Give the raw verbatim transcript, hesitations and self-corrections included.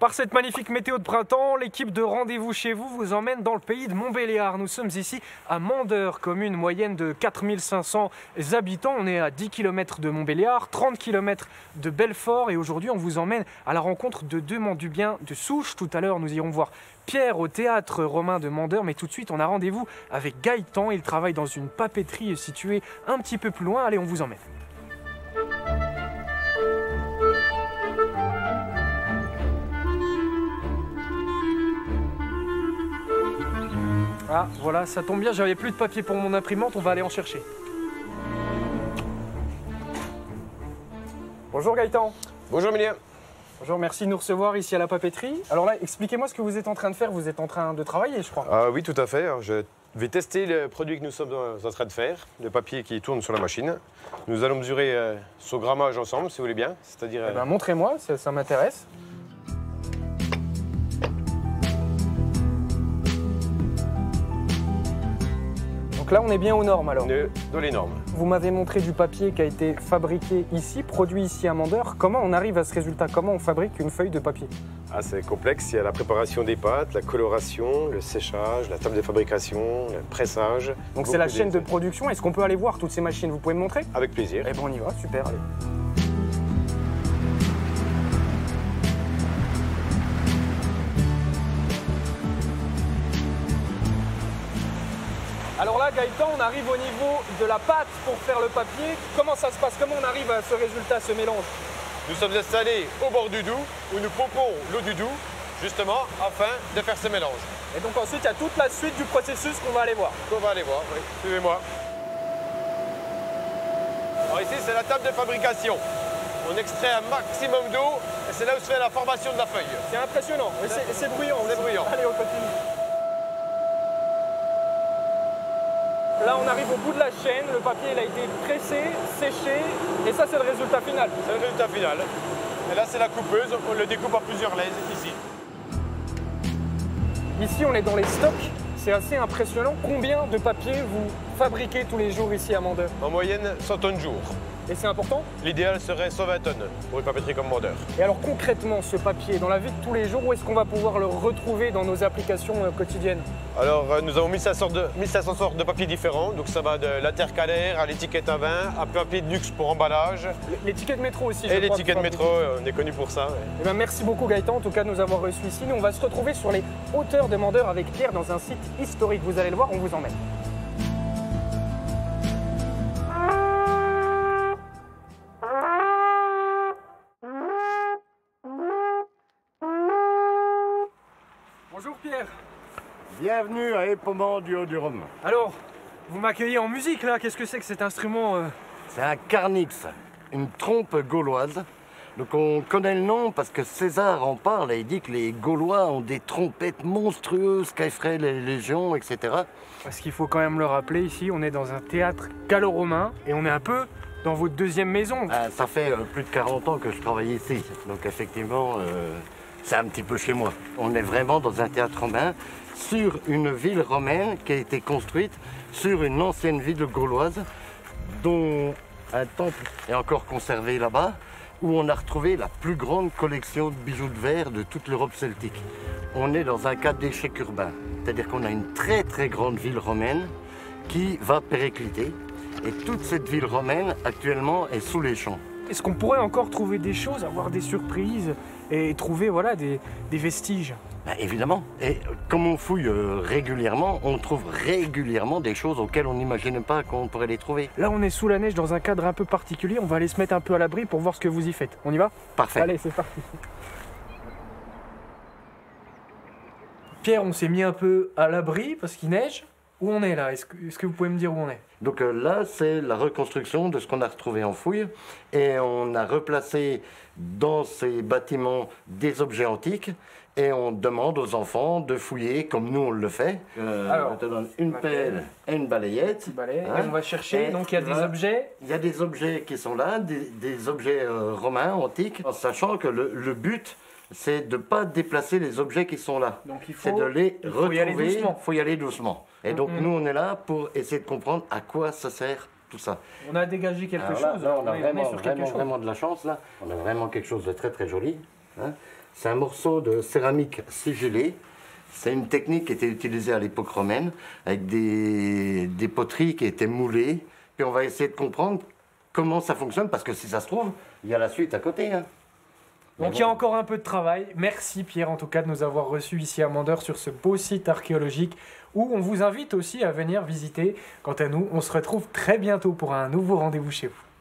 Par cette magnifique météo de printemps, l'équipe de Rendez-vous chez vous vous emmène dans le pays de Montbéliard. Nous sommes ici à Mandeur, commune moyenne de quatre mille cinq cents habitants. On est à dix kilomètres de Montbéliard, trente kilomètres de Belfort et aujourd'hui on vous emmène à la rencontre de deux Mendubiens de souche. Tout à l'heure nous irons voir Pierre au théâtre romain de Mandeur, mais tout de suite on a rendez-vous avec Gaëtan. Il travaille dans une papeterie située un petit peu plus loin. Allez, on vous emmène. Ah, voilà, ça tombe bien, j'avais plus de papier pour mon imprimante, on va aller en chercher. Bonjour Gaëtan. Bonjour Emilien. Bonjour, merci de nous recevoir ici à la papeterie. Alors là, expliquez-moi ce que vous êtes en train de faire. Vous êtes en train de travailler, je crois. Ah oui, tout à fait. Alors, je vais tester le produit que nous sommes en train de faire, le papier qui tourne sur la machine. Nous allons mesurer euh, son grammage ensemble, si vous voulez bien. C'est-à-dire. Eh ben, montrez-moi, ça, ça m'intéresse. Donc là, on est bien aux normes alors. Dans les normes. Vous m'avez montré du papier qui a été fabriqué ici, produit ici à Mandeur. Comment on arrive à ce résultat? Comment on fabrique une feuille de papier? Ah, c'est complexe. Il y a la préparation des pâtes, la coloration, le séchage, la table de fabrication, le pressage. Donc c'est la chaîne de production. Est-ce qu'on peut aller voir toutes ces machines? Vous pouvez me montrer? Avec plaisir. Eh bien, on y va, super. Allez. Alors là, Gaëtan, on arrive au niveau de la pâte pour faire le papier. Comment ça se passe? Comment on arrive à ce résultat, ce mélange? Nous sommes installés au bord du Doubs où nous pompons l'eau du Doubs, justement, afin de faire ce mélange. Et donc ensuite, il y a toute la suite du processus qu'on va aller voir. On va aller voir, oui. Suivez-moi. Alors ici, c'est la table de fabrication. On extrait un maximum d'eau et c'est là où se fait la formation de la feuille. C'est impressionnant, c'est bruyant. C'est bruyant. Allez, on continue. Là, on arrive au bout de la chaîne, le papier il a été pressé, séché, et ça, c'est le résultat final. C'est le résultat final. Et là, c'est la coupeuse, on le découpe en plusieurs laises, ici. Ici, on est dans les stocks, c'est assez impressionnant. Combien de papier vous fabriquez tous les jours ici à Mandeur? En moyenne, cent tonnes jour. Et c'est important? L'idéal serait cent vingt tonnes pour une papeterie comme Mandeur. Et alors concrètement, ce papier, dans la vie de tous les jours, où est-ce qu'on va pouvoir le retrouver dans nos applications euh, quotidiennes? Alors, euh, nous avons mille cinq cents, de, mille cinq cents sortes de papiers différents. Donc ça va de l'intercalaire à l'étiquette à vin, à papier de luxe pour emballage. L'étiquette métro aussi. Et l'étiquette métro, on est connu pour ça. Ouais. Eh bien, merci beaucoup Gaëtan, en tout cas de nous avoir reçus ici. Nous, on va se retrouver sur les hauteurs de Mandeur avec Pierre dans un site historique. Vous allez le voir, on vous emmène. Bonjour Pierre. Bienvenue à Épaumont du Haut-du-Rhône. Alors, vous m'accueillez en musique là, qu'est-ce que c'est que cet instrument euh... C'est un carnix, une trompe gauloise. Donc on connaît le nom parce que César en parle et il dit que les Gaulois ont des trompettes monstrueuses qui effraient les légions, et cetera. Parce qu'il faut quand même le rappeler, ici on est dans un théâtre gallo-romain et on est un peu dans votre deuxième maison. Ah, ça fait euh, plus de quarante ans que je travaille ici, donc effectivement euh, c'est un petit peu chez moi. On est vraiment dans un théâtre romain sur une ville romaine qui a été construite sur une ancienne ville gauloise dont un temple est encore conservé là-bas, où on a retrouvé la plus grande collection de bijoux de verre de toute l'Europe celtique. On est dans un cas d'échec urbain, c'est-à-dire qu'on a une très très grande ville romaine qui va péricliter, et toute cette ville romaine actuellement est sous les champs. Est-ce qu'on pourrait encore trouver des choses, avoir des surprises et trouver voilà, des, des vestiges? Ben, évidemment, et comme on fouille euh, régulièrement, on trouve régulièrement des choses auxquelles on n'imaginait pas qu'on pourrait les trouver. Là on est sous la neige dans un cadre un peu particulier, on va aller se mettre un peu à l'abri pour voir ce que vous y faites. On y va? Parfait. Allez, c'est parti. Pierre, on s'est mis un peu à l'abri parce qu'il neige. Où on est là? Est-ce que, est-ce que vous pouvez me dire où on est? Donc euh, là, c'est la reconstruction de ce qu'on a retrouvé en fouille. Et on a replacé dans ces bâtiments des objets antiques. Et on demande aux enfants de fouiller comme nous on le fait. Euh, Alors, on te donne une pelle et une balayette. Balai, hein, et on va chercher, et donc il y a des là, objets. Il y a des objets qui sont là, des, des objets euh, romains, antiques, en sachant que le, le but, c'est de ne pas déplacer les objets qui sont là. Donc il faut, c'est de les il faut retrouver. y aller doucement. Il faut y aller doucement. Et donc Mm-hmm. nous, on est là pour essayer de comprendre à quoi ça sert tout ça. On a dégagé quelque Alors là, chose. là, on a on est vraiment, sur quelque vraiment, chose. vraiment de la chance là. On a vraiment quelque chose de très très joli. Hein. C'est un morceau de céramique sigillé. C'est une technique qui était utilisée à l'époque romaine, avec des, des poteries qui étaient moulées. Puis on va essayer de comprendre comment ça fonctionne, parce que si ça se trouve, il y a la suite à côté. Hein. Donc il y a encore un peu de travail. Merci Pierre en tout cas de nous avoir reçus ici à Mandeur sur ce beau site archéologique où on vous invite aussi à venir visiter. Quant à nous, on se retrouve très bientôt pour un nouveau rendez-vous chez vous.